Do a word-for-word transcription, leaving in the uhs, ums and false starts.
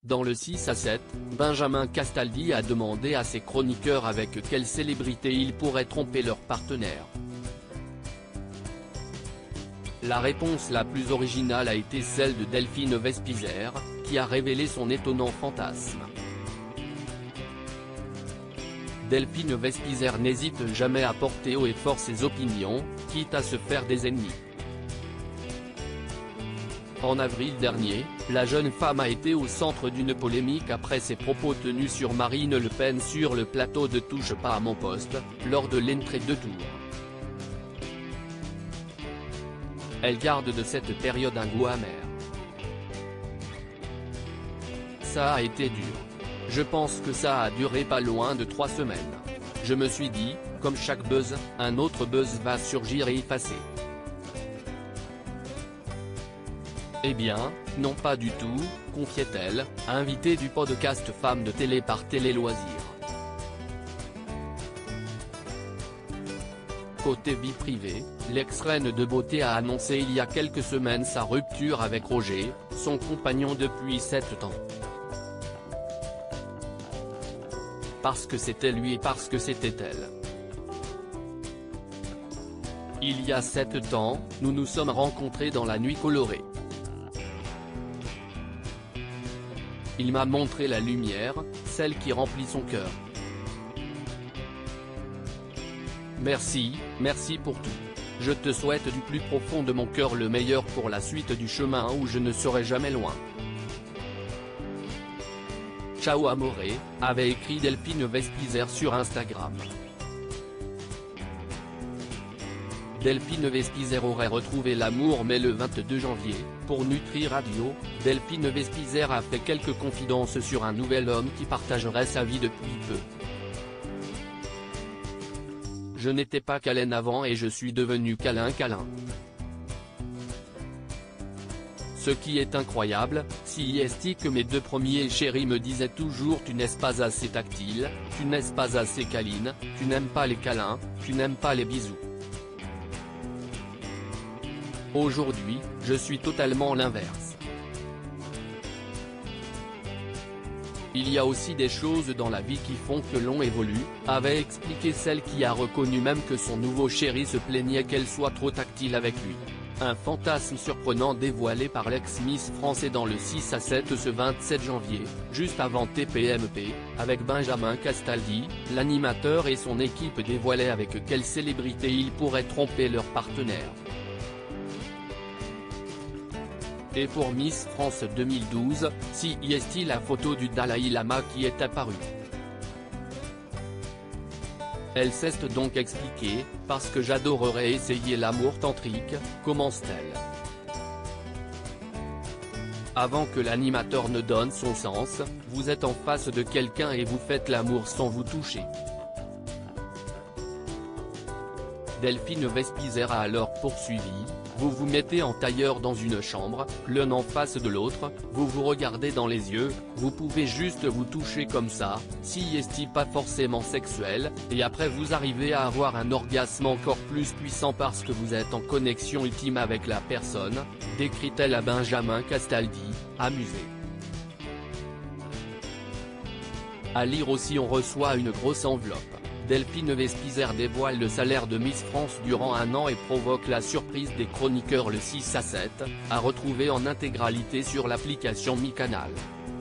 Dans le six à sept, Benjamin Castaldi a demandé à ses chroniqueurs avec quelle célébrité ils pourraient tromper leur partenaire. La réponse la plus originale a été celle de Delphine Vespizer, qui a révélé son étonnant fantasme. Delphine Vespizer n'hésite jamais à porter haut et fort ses opinions, quitte à se faire des ennemis. En avril dernier, la jeune femme a été au centre d'une polémique après ses propos tenus sur Marine Le Pen sur le plateau de Touche pas à mon poste, lors de l'entrée de tour. Elle garde de cette période un goût amer. Ça a été dur. Je pense que ça a duré pas loin de trois semaines. Je me suis dit, comme chaque buzz, un autre buzz va surgir et effacer. Eh bien, non pas du tout, confiait-elle, invitée du podcast Femmes de télé par Télé Loisirs. Côté vie privée, l'ex-reine de beauté a annoncé il y a quelques semaines sa rupture avec Roger, son compagnon depuis sept ans. Parce que c'était lui et parce que c'était elle. Il y a sept ans, nous nous sommes rencontrés dans la nuit colorée. Il m'a montré la lumière, celle qui remplit son cœur. Merci, merci pour tout. Je te souhaite du plus profond de mon cœur le meilleur pour la suite du chemin où je ne serai jamais loin. Ciao amore, avait écrit Delphine Vespizer sur Instagram. Delphine Vespizer aurait retrouvé l'amour mais le vingt-deux janvier, pour Nutri Radio, Delphine Vespizer a fait quelques confidences sur un nouvel homme qui partagerait sa vie depuis peu. Je n'étais pas câlin avant et je suis devenu câlin câlin. Ce qui est incroyable, si est que mes deux premiers chéris me disaient toujours tu n'es pas assez tactile, tu n'es pas assez câline, tu n'aimes pas les câlins, tu n'aimes pas les bisous. Aujourd'hui, je suis totalement l'inverse. Il y a aussi des choses dans la vie qui font que l'on évolue, avait expliqué celle qui a reconnu même que son nouveau chéri se plaignait qu'elle soit trop tactile avec lui. Un fantasme surprenant dévoilé par l'ex-Miss France dans le six à sept ce vingt-sept janvier, juste avant T P M P, avec Benjamin Castaldi, l'animateur et son équipe dévoilaient avec quelle célébrité ils pourraient tromper leur partenaire. Et pour Miss France deux mille douze, si y est-il la photo du Dalai Lama qui est apparue. Elle s'est donc expliquée, parce que j'adorerais essayer l'amour tantrique, commence-t-elle. Avant que l'animateur ne donne son sens, vous êtes en face de quelqu'un et vous faites l'amour sans vous toucher. Delphine Vespizer a alors poursuivi. Vous vous mettez en tailleur dans une chambre, l'un en face de l'autre, vous vous regardez dans les yeux, vous pouvez juste vous toucher comme ça, si est pas forcément sexuel, et après vous arrivez à avoir un orgasme encore plus puissant parce que vous êtes en connexion ultime avec la personne, décrit-elle à Benjamin Castaldi, amusé. À lire aussi on reçoit une grosse enveloppe. Delphine Vespizer dévoile le salaire de Miss France durant un an et provoque la surprise des chroniqueurs le six à sept, à retrouver en intégralité sur l'application Mi Canal.